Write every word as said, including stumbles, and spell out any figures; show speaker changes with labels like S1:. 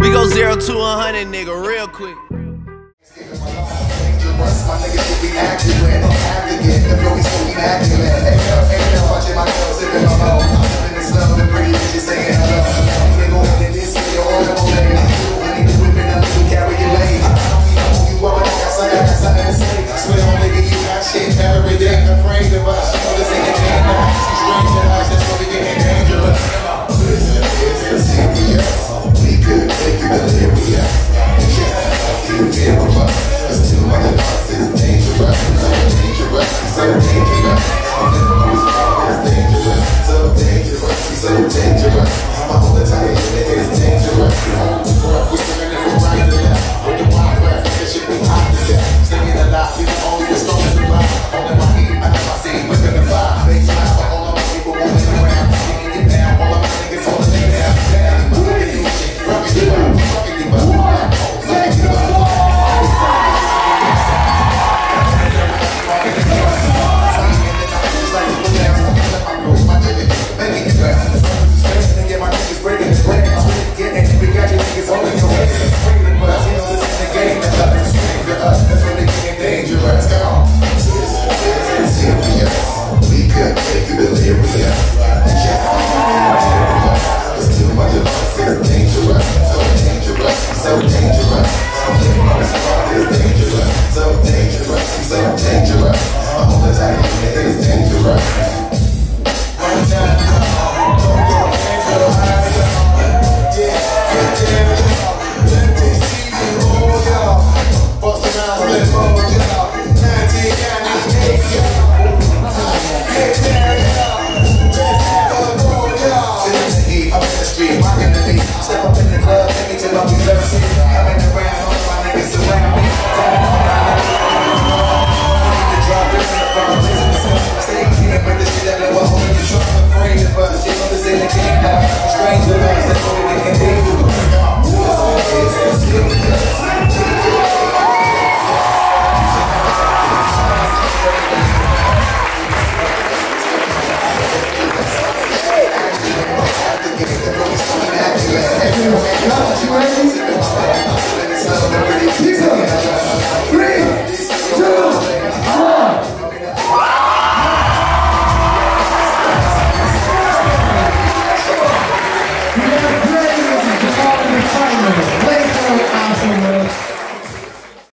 S1: We go zero to a hundred, nigga, real quick.
S2: My niggas should be accurate, accurate. The flow is so immaculate. Hey, yo, hey, yo, watching my girls sipping my mouth. I'm living this love and pretty bitches saying hello. They go ahead and this is your audible lady. I need to whip it up to carry your lady. I don't even know who you are, but I got something, I got something to say. Swear on nigga, you got shit every day. Afraid of us, you know this ain't a game now. She's strange in us, that's why we getting dangerous. Listen, it's serious. We could take you delirious. Yeah, you feel us. It's too much of us, it's dangerous, so dangerous, so dangerous. I'm living on this world, it's dangerous, so dangerous, so dangerous. My whole entire unit is dangerous. We're swimming if we right to left. With the wild breath, it should be hot to death. Staying alive, you know only the strongest survive. Only my heat, I know my seed within the fire. They smile for all of my people moving around. Getting it down, all of my niggas on the lay down. Damn, you fucking new shit, fucking you up, fucking you up, fucking you up. Stay here with the shit that I was holding the truck, afraid of us.